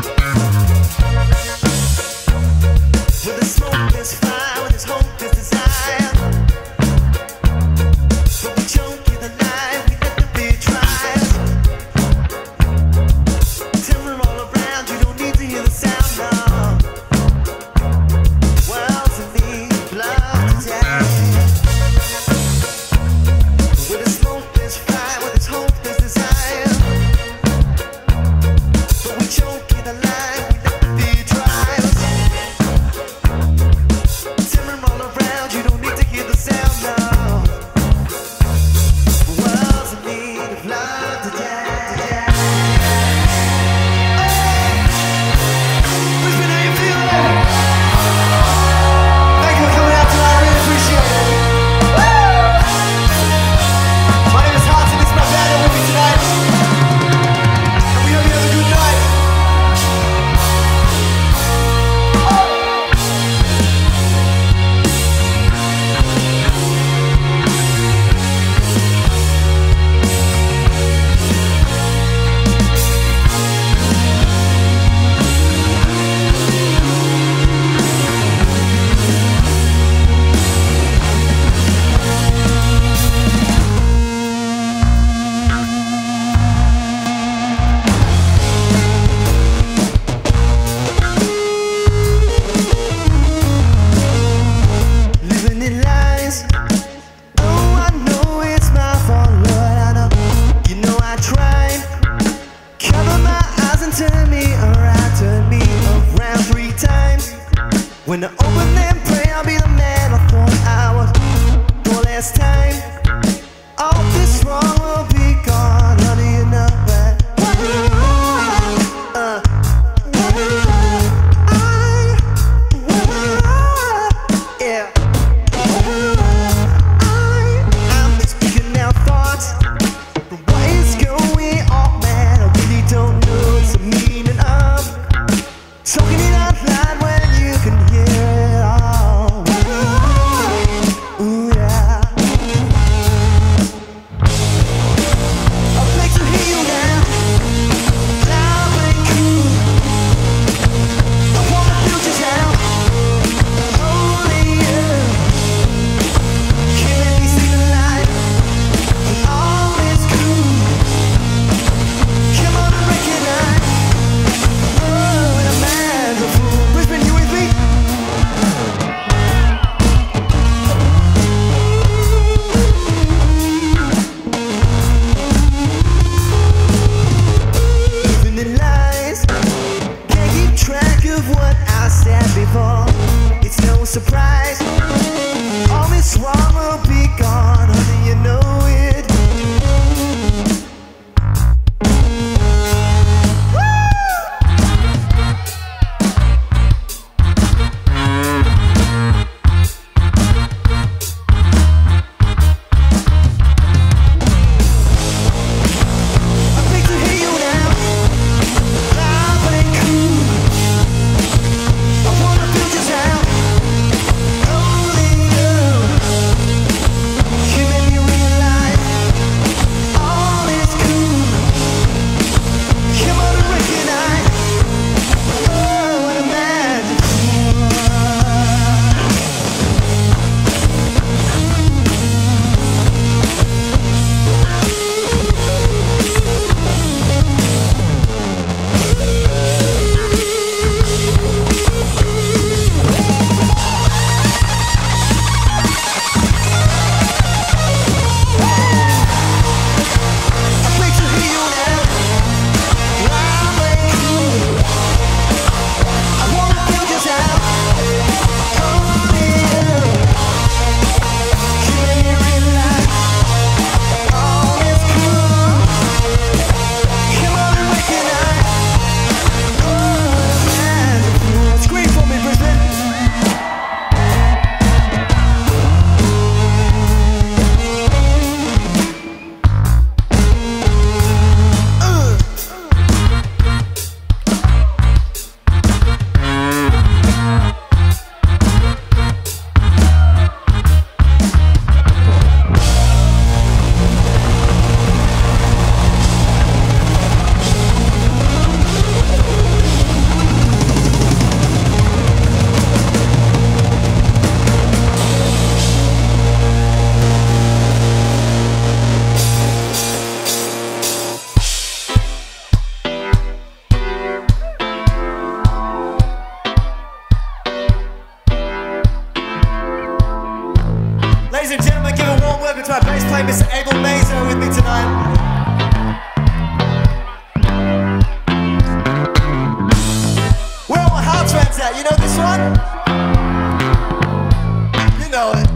With the smoke there's fire, with this hope there's desire. But we choke in the night, we let the beat drive. Timber all around, you don't need to hear the sound now. World's in need of love today. With the smoke there's fire, with this hope there's desire. But we choke in the night, we let the beat drive. Timber all around, you don't need to hear the sound now. World's in need of love today. Brisbane, how you feeling? Thank you for coming out tonight, I really appreciate it. My name is Harts and this is my band with me tonight. And we hope you have a good night. Living in lies. Oh, I know it's my fault, Lord. I know, you know I tried. Cover my eyes and turn me around 3 times. When I open and pray, I'll be the man I thought I was. For last time, all this wrong will be gone. How do you know that? Yeah. I'm speaking out thoughts from what is going on, man. I really don't know what's the meaning of talking it out loud when you can hear it. play Mr. Abel Mazer with me tonight. Where are my Harts fans at? You know this one? You know it.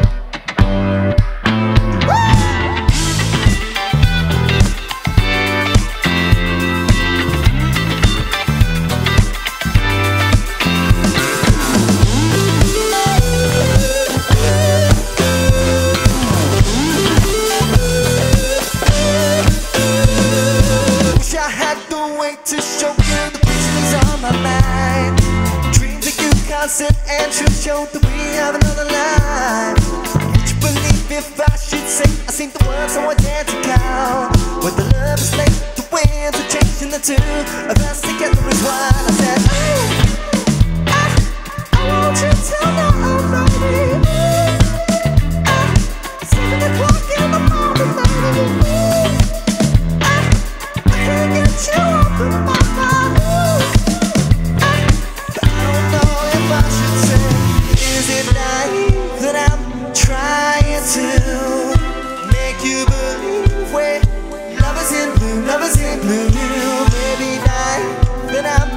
To show you the pictures on my mind, dreams that you constant and truth show that we have another life. Would you believe if I should say I seen the world so I dare to count? When the love is late, the winds are changing the two of us together is what I said. I want you to know, baby. It's 7 o'clock in the morning, baby. I can't get you off of my mind. But I don't know if I should say, is it naive that I'm trying to make you believe when love is in blue, maybe naive that I'm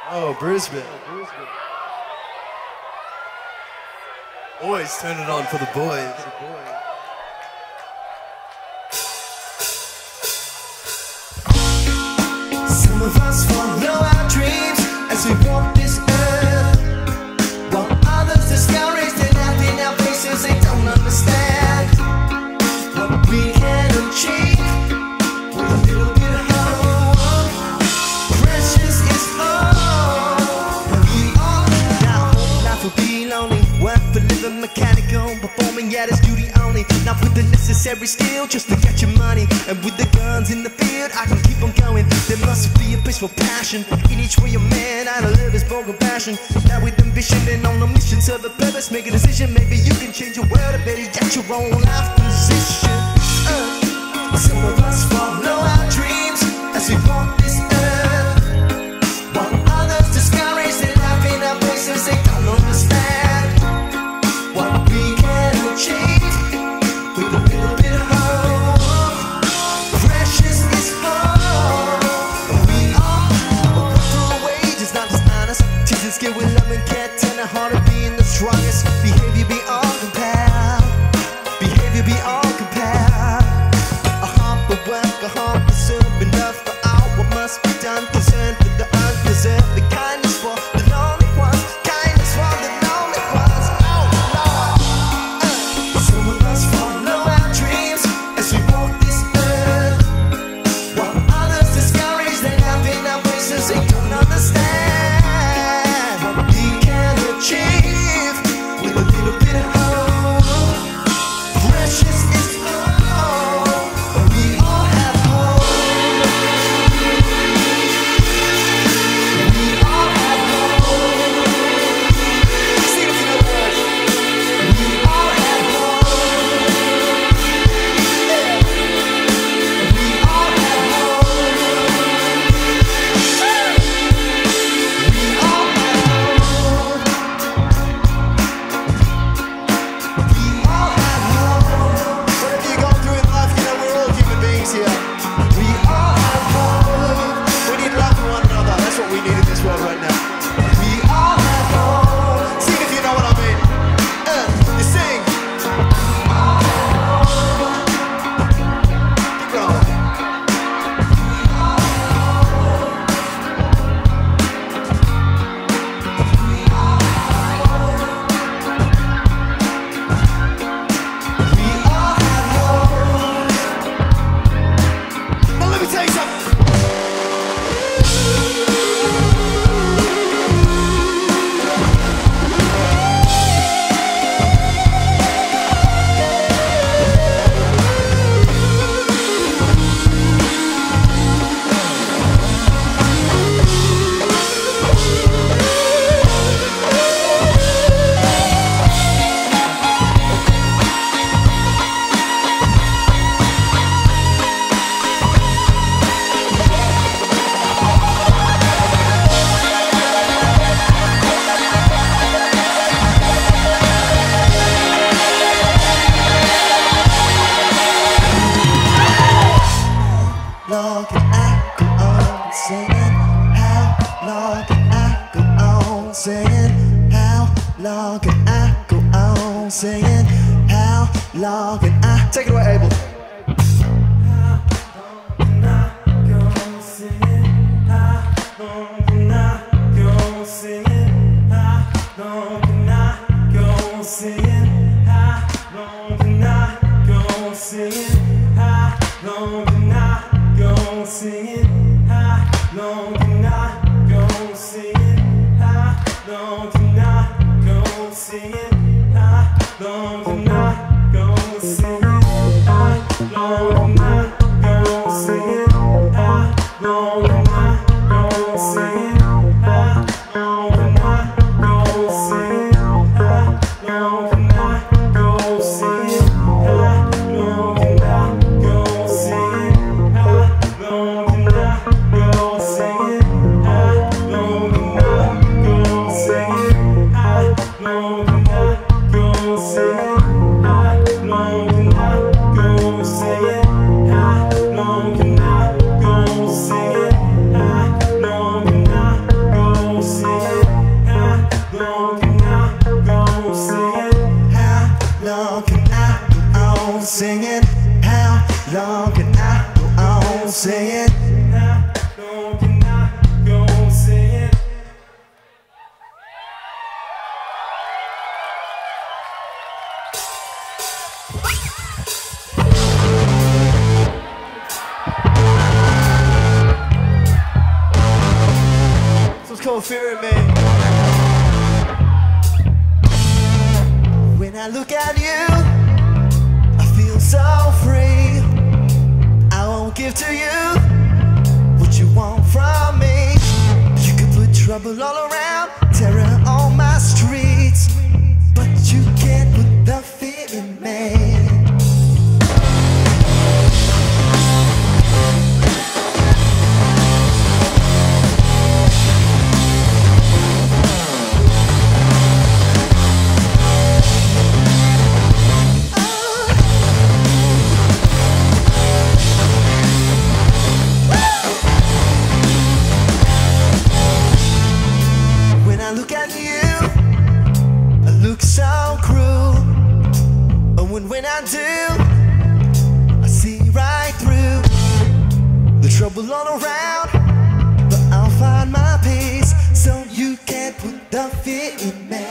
Oh, Brisbane. Always turn it on for the boys. Some of us follow our dreams as we walk this earth, while others discourage their laughing in our faces. They don't understand what we can achieve with a little bit of hope. Precious is all that we are. Now life will be lonely, work for living, mechanical, performing at its duty only. Not with the necessary skill just to get your money, and with the guns in the field I can keep on going. There must be a place for passion in each way a man out of live is born compassion. Now with ambition and on a mission to the purpose, make a decision. Maybe you can change your world, or better get your own life position. Some of us follow our dreams as we walk this earth, while others discourage their life in our places. They don't understand what we can achieve with a little bit of hope. Precious is all we are. A work for a wage is not dishonest. Teaching skill with love and care, turn our heart to being the strongest. Behavior be all compare. Behavior be all compare. A heart for work, a heart for serving, love for all. What must be done, concern for the undeserved. The kindness for the lonely ones, kindness for the lonely ones. Oh Lord, some of us follow our dreams as we walk this earth, while others discourage their love in our faces. They don't understand what we can achieve with a little bit of hope. Precious is all, but we all have hope. We all have hope. Sing it to the words. We all have hope. We all have hope. We all have hope. We all have hope. Whatever you're going through in life, you know we're all human beings here. We all have hope. We need love for one another. That's what we need in this world right now. We all have hope. Sing if you know what I mean. You sing. We all have hope. Keep going. We all have hope. We all have hope. We all have hope. Now let me tell you something. Long can I go on singing? How long can I go on singing? How long can I go on singing? How long can I? Take it away, Abel. How long can I go on singing? How long can I go on singing? How long can I go on singing? How long can I go on singing? How long can I go on singing? How long can I go on singing? How long can I go on singing? How long can I go on singing? How long can I go on singing? How long can I go on singing? How long can I go on singing? How long can I no fear in me. When I look at you, I feel so free. I won't give to you what you want from me. You could put trouble all around, terror on my streets, but you can't put the fear in me. When I do, I see right through the trouble all around, but I'll find my peace, so you can't put the fear in me.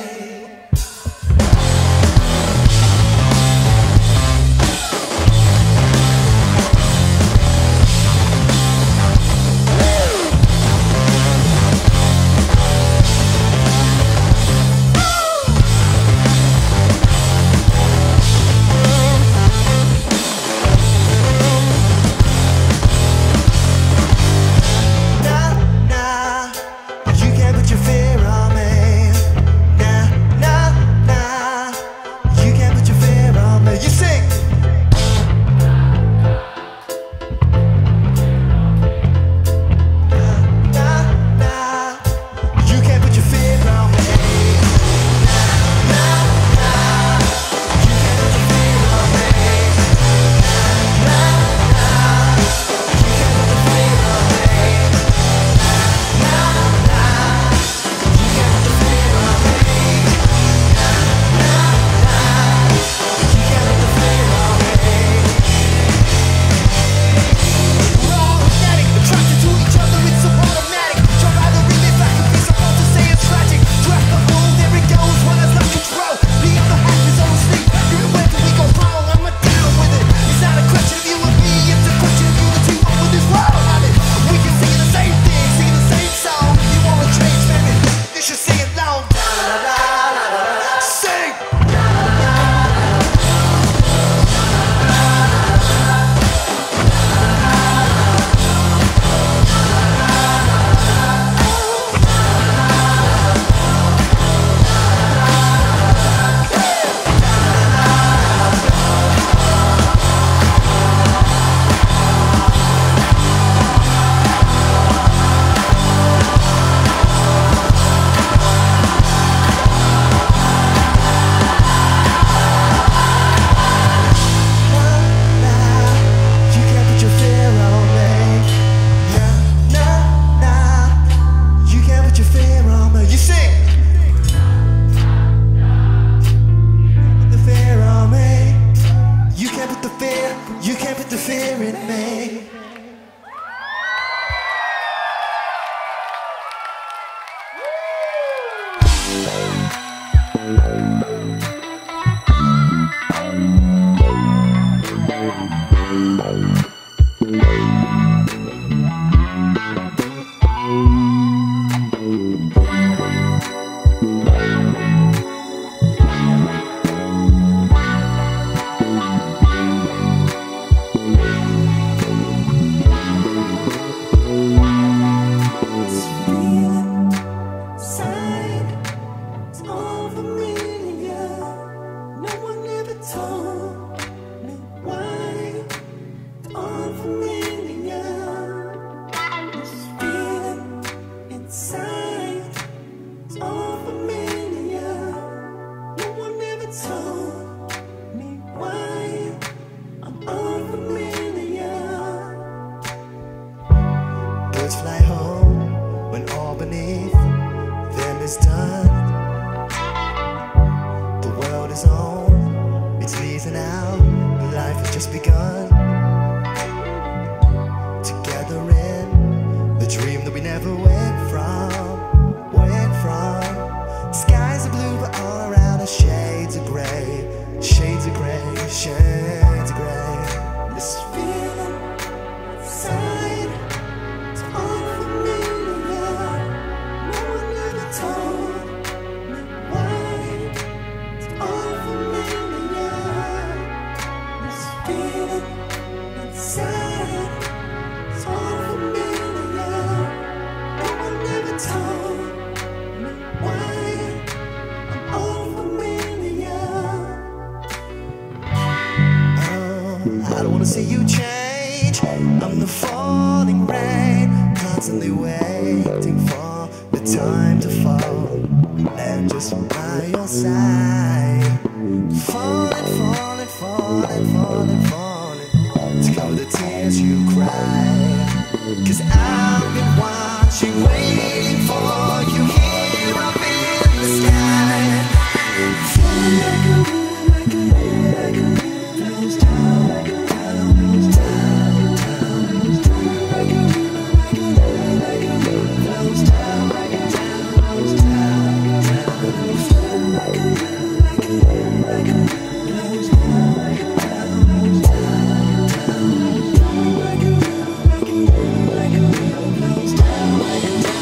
see you change. I'm the falling rain, constantly waiting for the time to fall, and just by your side, falling, falling, falling, falling, falling, to cover the tears you cry. 'Cause I've been watching, waiting for you here up in the sky. Falling like a river, like a river, like a river flows down, down, down, down, down. Like a river, like a river, like a river flows down, down, down, down. Falling like a river, like a river, like a river flows down, down, down, down. Like a river, like a river, like a river flows down, down, down, down.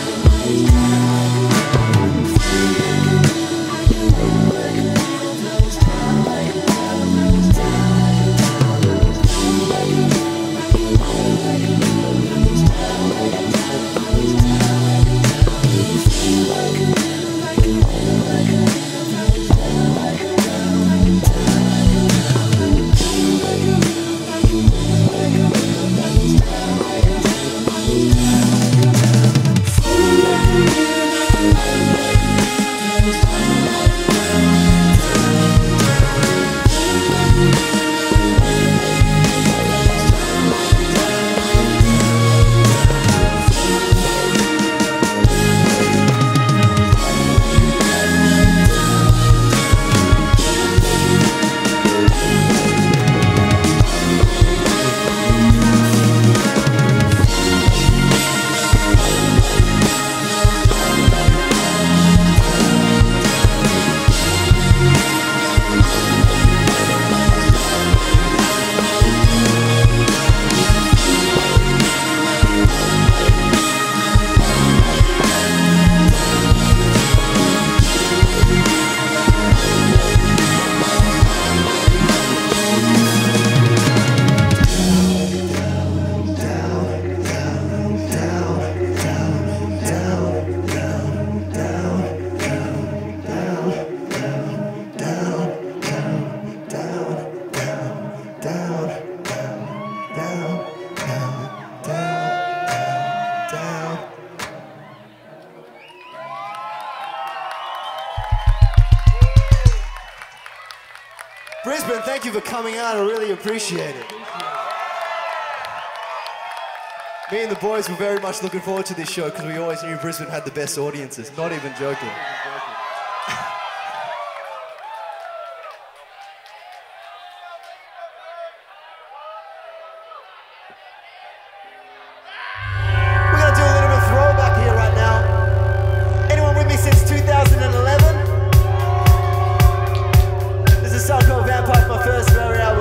Brisbane, thank you for coming out. I really appreciate it. Me and the boys were very much looking forward to this show because we always knew Brisbane had the best audiences. Not even joking. We're going to do a little bit of throwback here right now. Anyone with me since 2011? This is a song called Vampire, my first very album.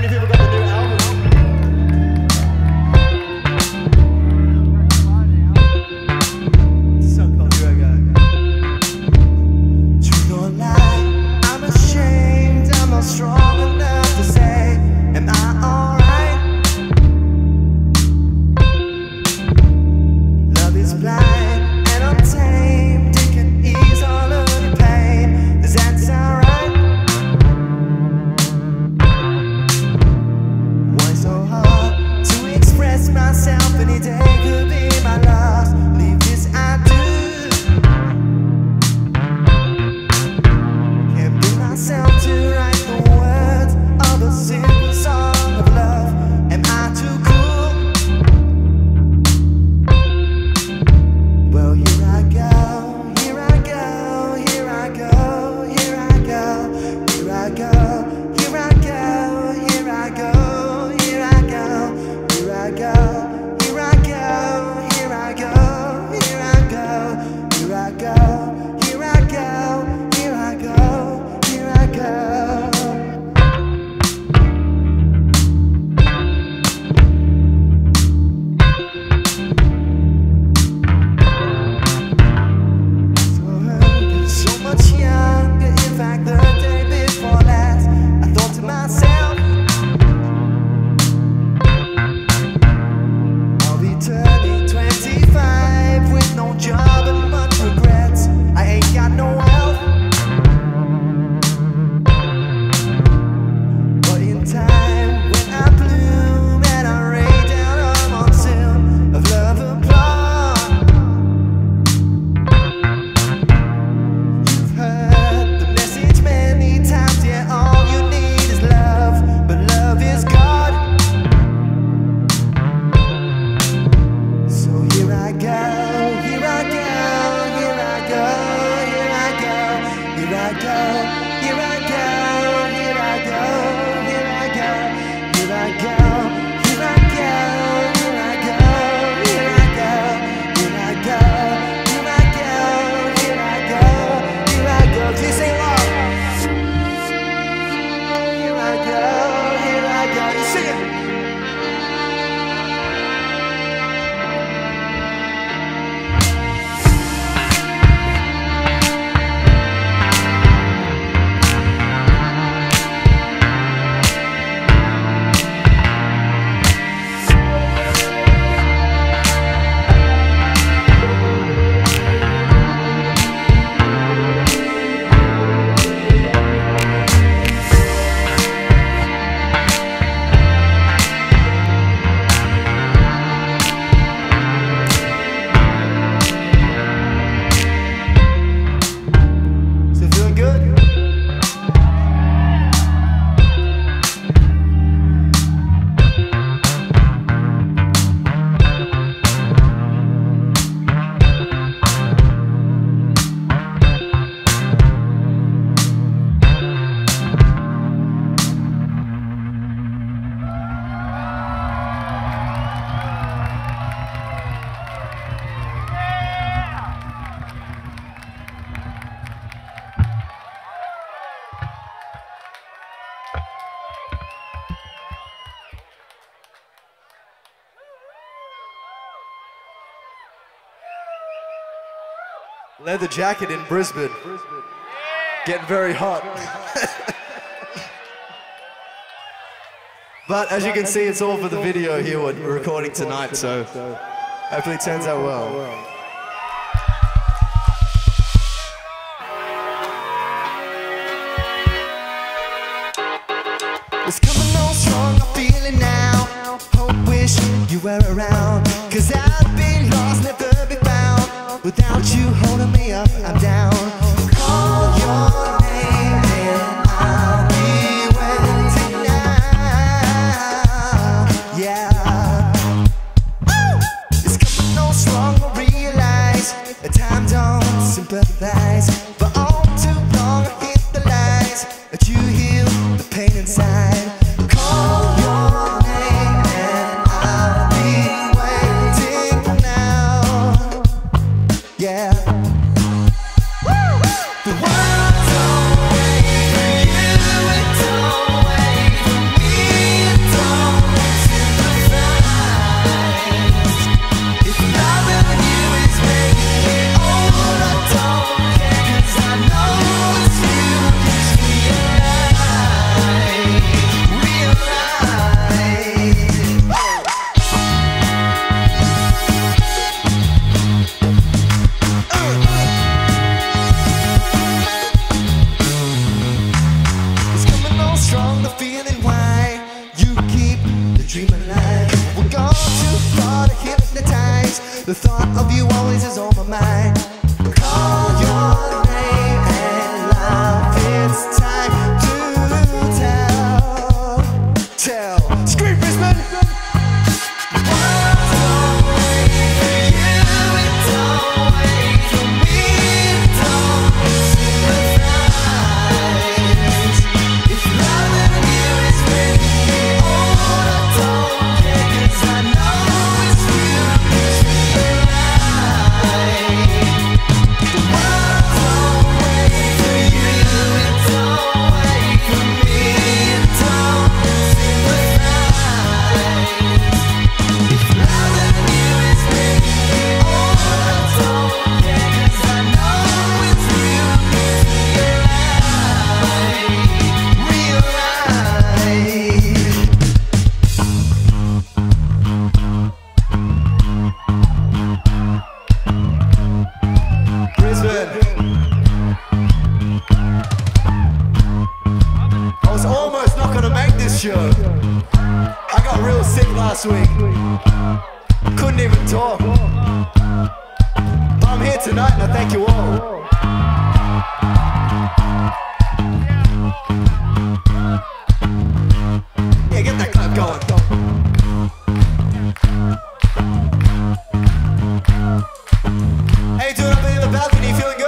many people got the new album? It's a song called Here I Go. Truth or lie, I'm ashamed, I'm not strong enough to say, am I alright? Love is blind and untamed, it can ease all of the pain. Does that sound right? Why so hard to express myself? Any day could be my last. Leave this I do. Can't bring myself to write the words of a simple song of love. Am I too cool? Well, here I go, here I go, here I go, here I go, here I go, here I go, here I go, here I go, here I go, here I go, here I go, here I go, here I go, here I go, here I go, here I go. So much younger, in fact the day before last, I thought to myself, I'll be turning 25 with no job and much regrets. I ain't got no wealth, but in time when I bloom and I rain down a monsoon of love applause. You've heard the message many times, yeah, all you need is love, but love is God. So here I go, here I go, here I go, here I go, here I go, here I go, here I go, here I go, here I go, here I go, here I go, here I go, here I go, here I go, here I go, here I go. Do you sing along? Here I go, here I go. You sing it. So feeling good? Leather jacket in Brisbane. Getting very hot. But as you can see, it's all for the video here we're recording tonight, so hopefully it turns out well. It's coming on strong, I feel it now. Hope, wish you were around, 'cause I've been lost, never be found. Without you holding me up, I'm down. Call your name and I'll be waiting now. Yeah. It's coming on strong, I realize at times don't sympathize, but all too long I hit the lies that you heal the pain inside. Call your name and I'll be waiting now. Yeah. dream alive. We're gone too far to hypnotize. The thought of you always is on my mind. Call your name and love, it's time to tell. Scream Brisbane! I was almost not gonna make this show. I got real sick last week. Couldn't even talk. But I'm here tonight and I thank you all. Yeah, get that clap going. Hey, doing up in the balcony, you feeling good?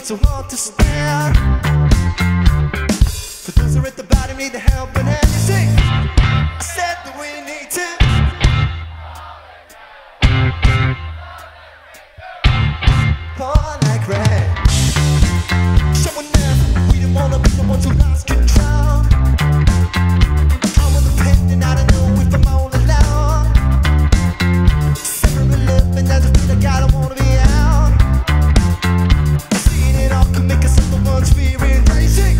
so hard to stand. For those who are at the bottom need the help and hand. You see, I said that we need to pour like rain. Showing them we didn't wanna be the ones who lost control. I'm on the pen and I don't know if I'm all alone. Separate love and that's the thing like I don't wanna be out. Seeing it all can make us all the ones fearing racing.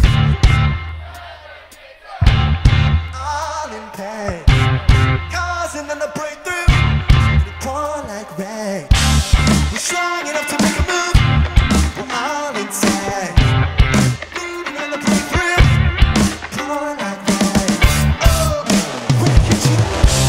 All in pain, causing them to break through. They pour like rain. We're strong enough to make a move. We're all inside. Moving on the breakthrough. Pour like rain. Oh, where could you?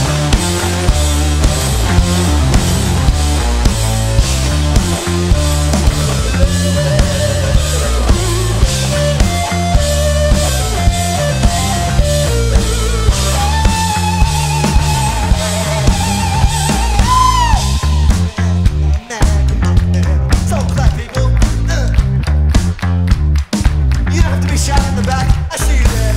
So black people, you don't have to be shot in the back. I see you there.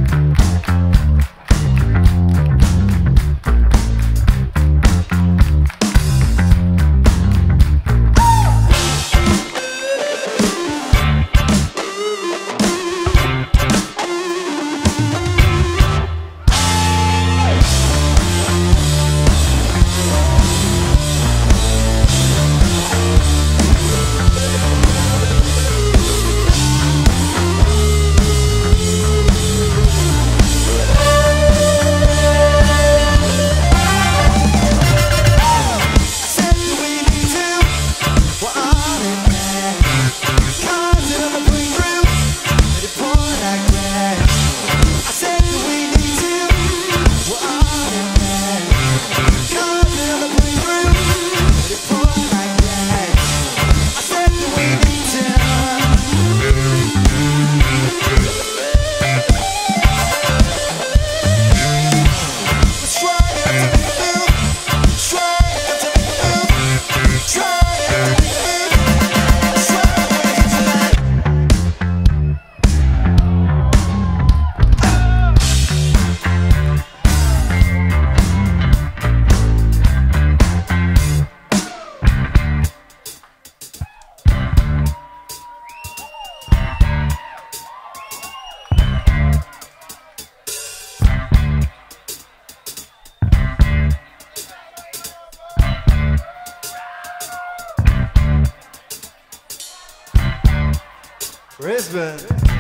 Brisbane.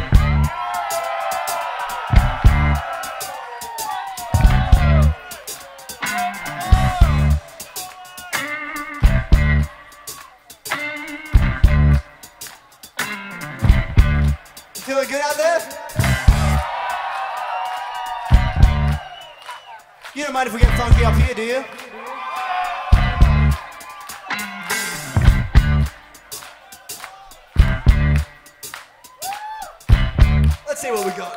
You feeling good out there? You don't mind if we get funky up here, do you? Let's see what we got.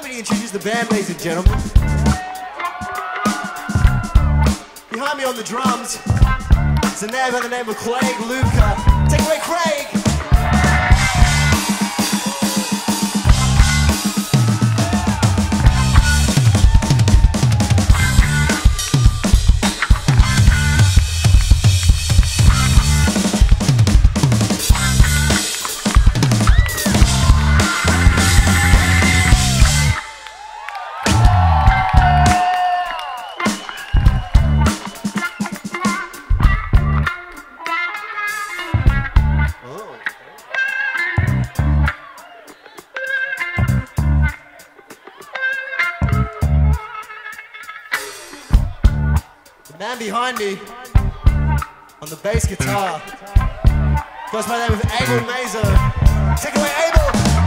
me to introduce the band, ladies and gentlemen. Behind me on the drums is a man by the name of Craig Luca. Take it away, Craig! Man behind me on the bass guitar goes by the name of Abel Mazo. Take it away, Abel!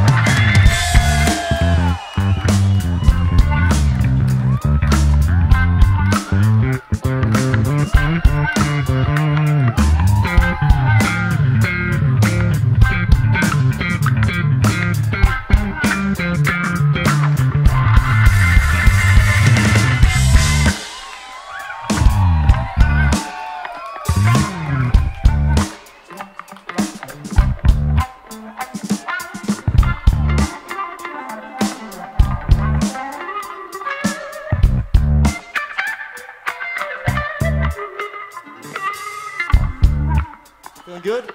Feeling good?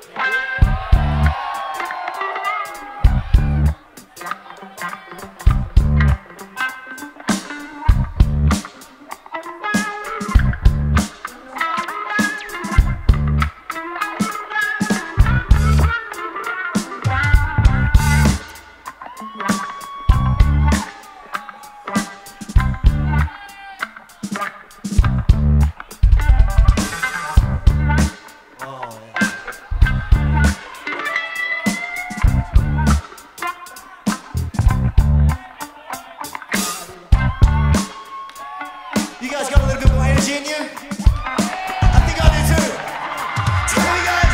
You guys got a little bit more energy in you? I think I do too. Tell me, guys.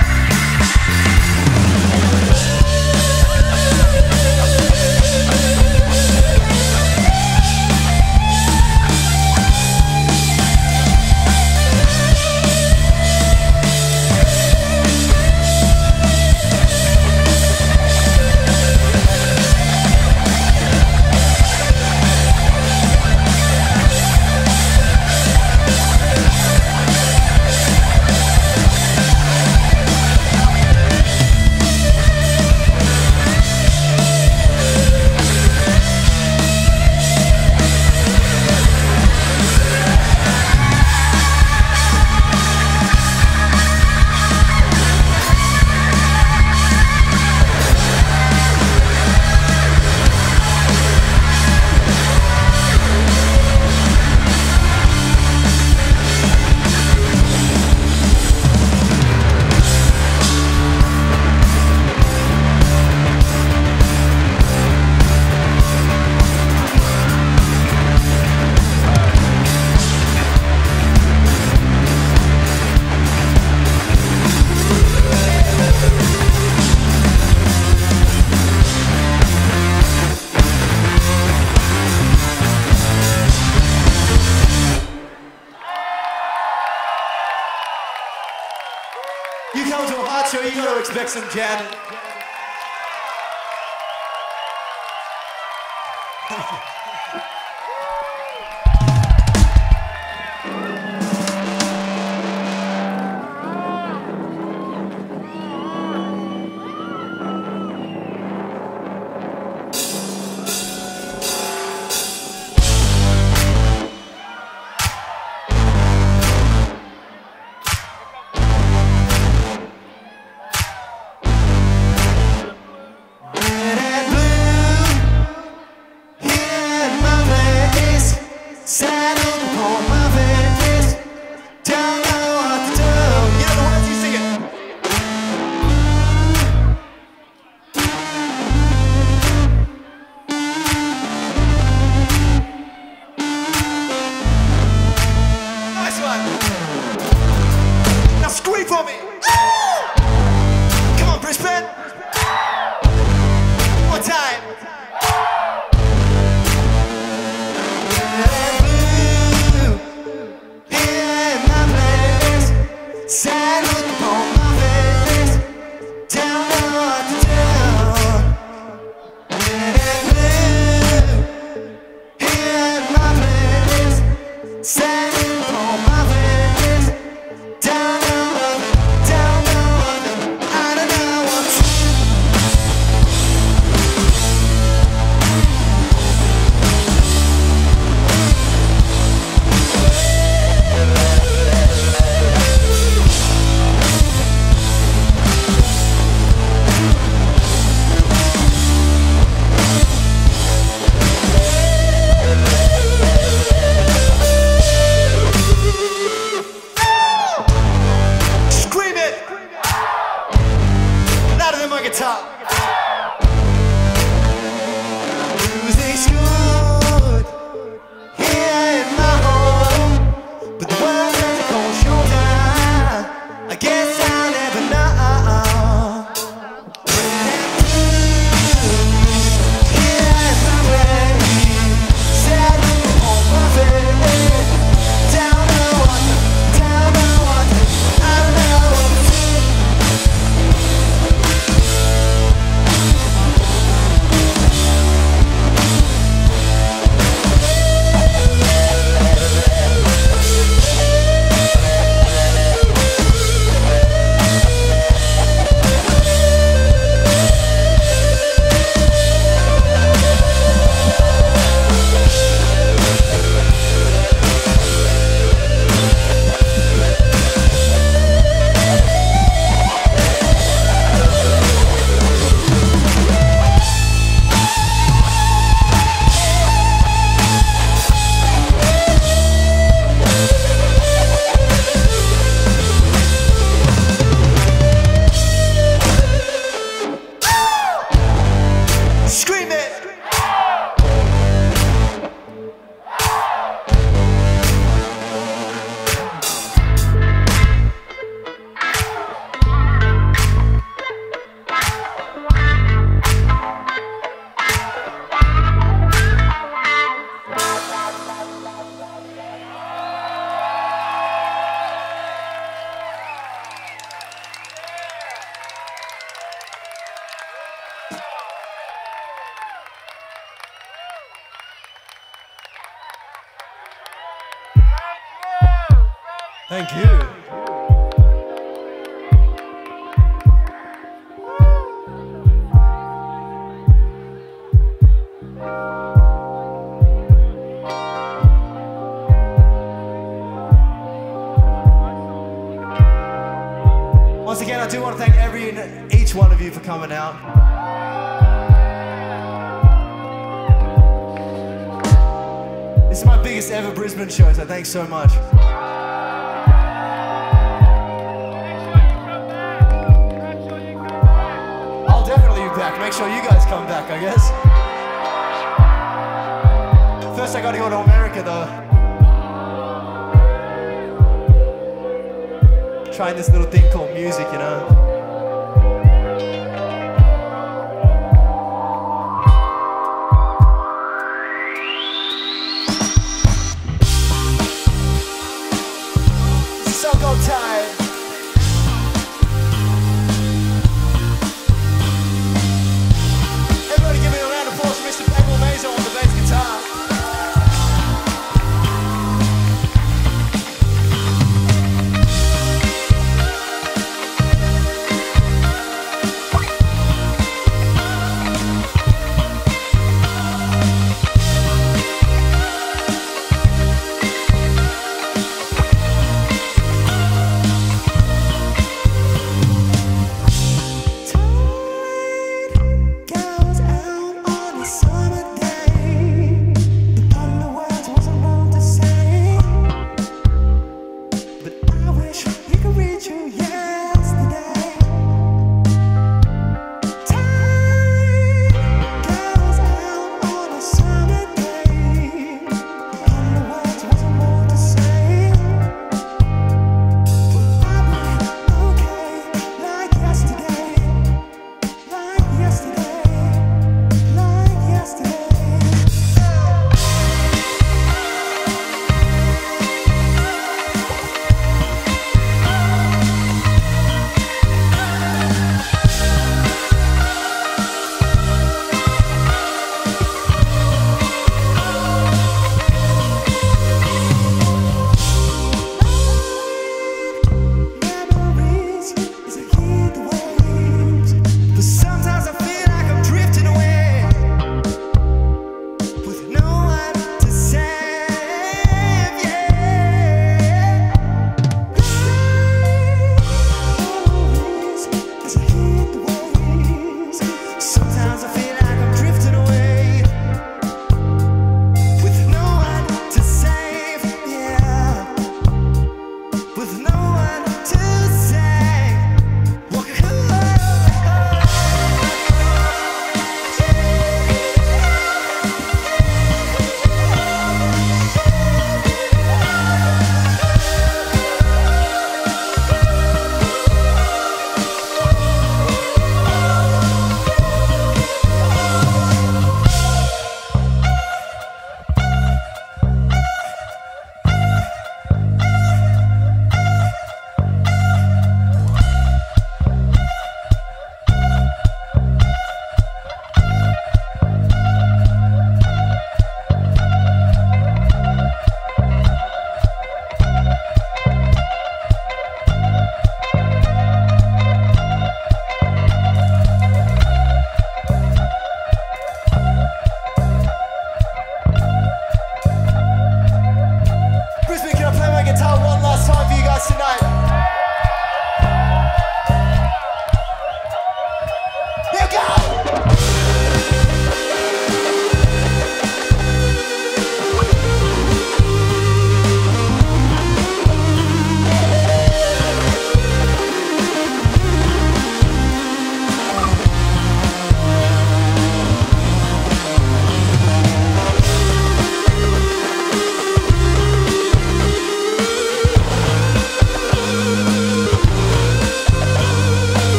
You come to a Harts show, you gotta expect some jamming. My Thank you. Once again, I do want to thank every and each one of you for coming out. This is my biggest ever Brisbane show, so thanks so much. I'll definitely be back. Make sure you guys come back, I guess. First I gotta go to America though. Trying this little thing called music, you know. This is so go tired. Everybody give me a round of applause for Mr. Pablo Mazo on the bass guitar.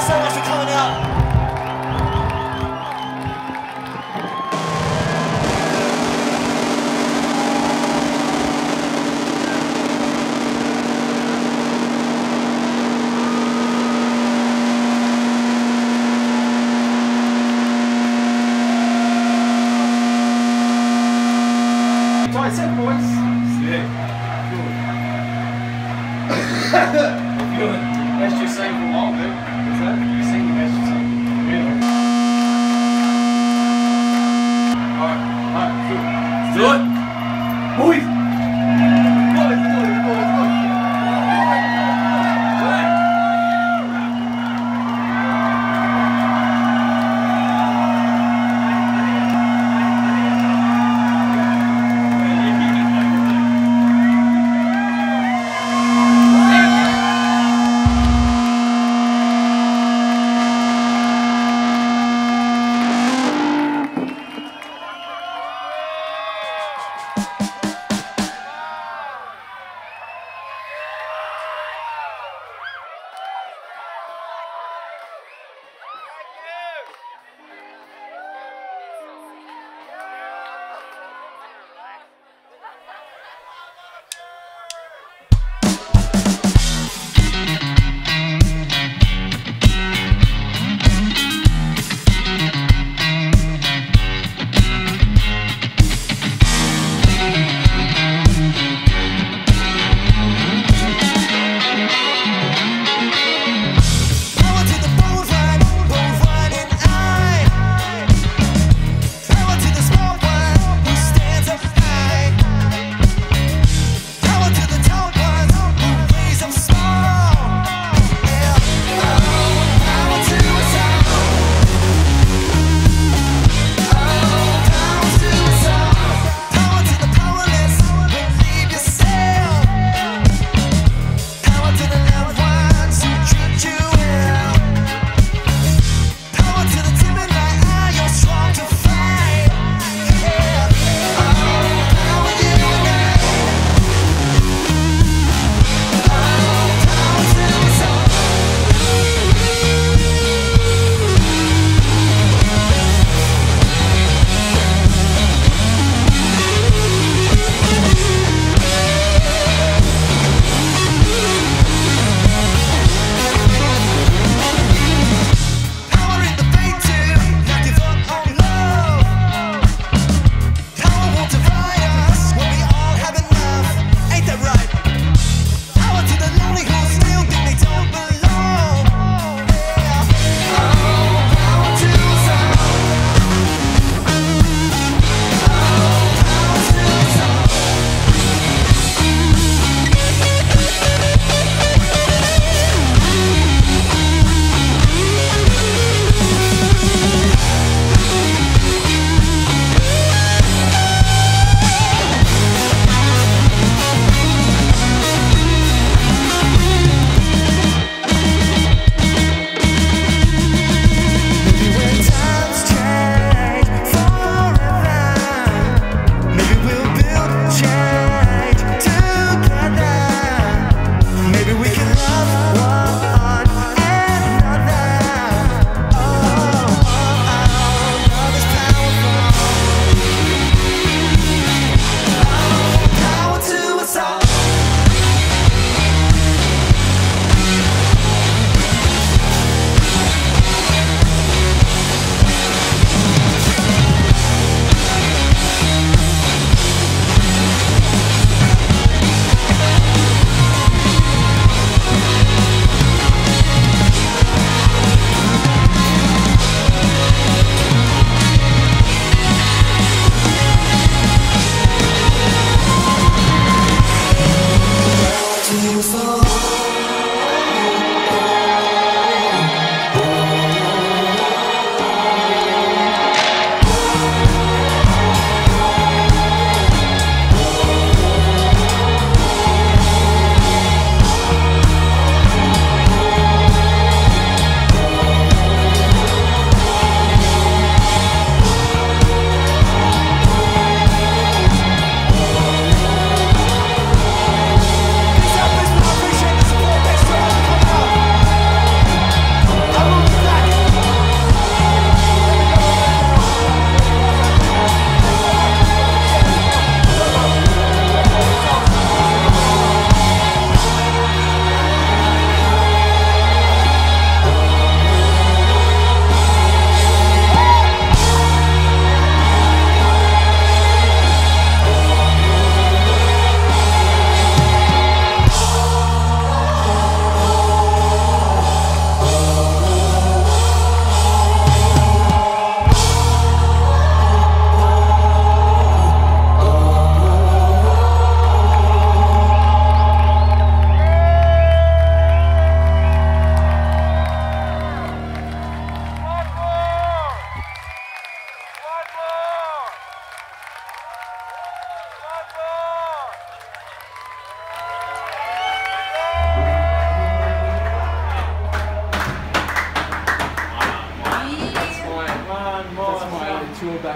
Thanks so much for coming out. Tight set, boys. Sick. Good. Best you've seen for a while, dude. What's that? You've seen the best you've seen. Really? Alright, good. Do it. Boys!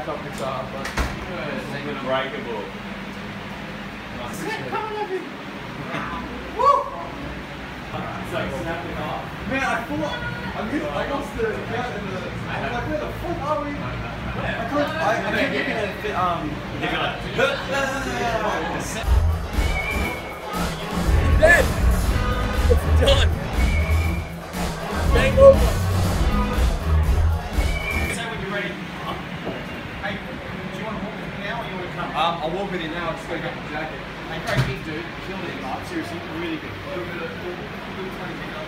backup guitar, but It's unbreakable. Woo! It's like snapping off. Man, I lost the count in the. I'm like, where the fuck are we? I can't get it. Dead. It's done. Game over. Say when you're ready. Hey, do you want to walk with me now or you want to come? I'll walk with you now. I'm just going to get the jacket. Hey, great gig, dude. Killed it, Mark. Seriously, really good. A little bit of 20 pickups.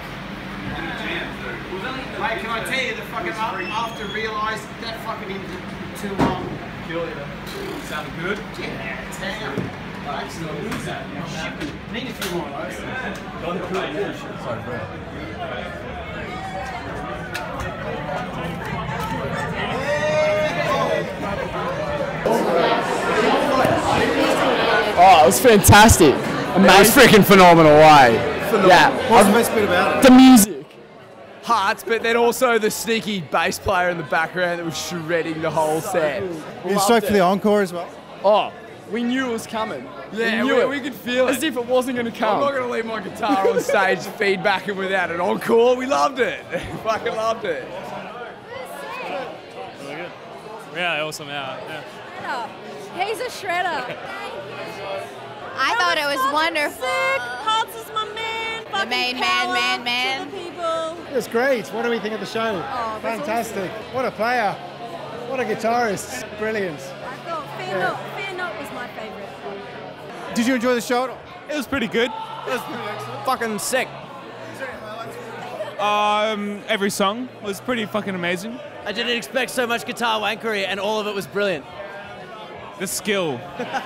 Mate, can I tell you the fucking after realised that fucking into too long. Kill it. Sounded good? Yeah, damn. Who's that? Need a few more of those. Sorry, bro. Oh, it was fantastic. Amazing. It was freaking phenomenal, eh? Yeah. What's the best bit about it? The music. Harts, but then also the sneaky bass player in the background that was shredding the whole set. You stoked for the encore as well? Oh, we knew it was coming. Yeah, we could feel it. As if it wasn't going to come. I'm not going to leave my guitar on stage feedbacking without an encore. We loved it. Fucking loved it. Really good. Yeah, awesome. Yeah. He's a shredder. I thought it was wonderful. Harts is my man. The main man. To the people. It was great. What do we think of the show? Oh, fantastic. Awesome. What a player. What a guitarist. Brilliant. I thought Fear Not was my favourite. Did you enjoy the show at all? It was pretty good. It was pretty excellent. Fucking sick. Every song was pretty fucking amazing. I didn't expect so much guitar wankery, and all of it was brilliant. The skill.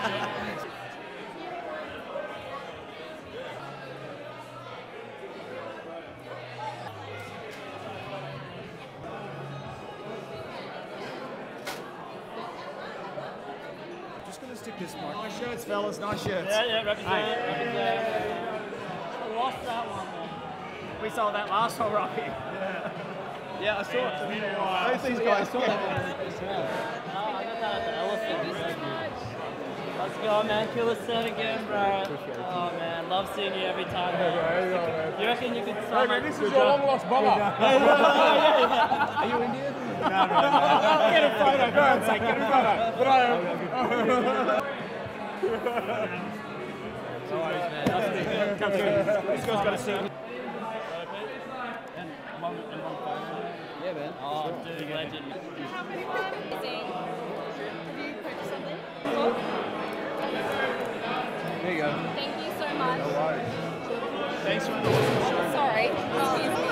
Stick this mic. Nice shirts, fellas. Nice shirts. Yeah, represent. I lost that one, man. We sold that last one, right? Yeah, I saw it. Both these guys saw that one. I got that at the Elephant. Let's go, man. Kill us set again, bro. Oh, man. Love seeing you every time, man. You reckon you could start? Hey, man, this is your long lost brother. Are you Indian? No. Get a photo. Go and say, get a photo. But I am. No worries, man. Nice to meet you. Come through. This guy's got a seat. Yeah, man. Oh, dude, legend. Have you purchased something? There you go. Thank you so much. No worries. Thanks for the Sorry. Excuse me.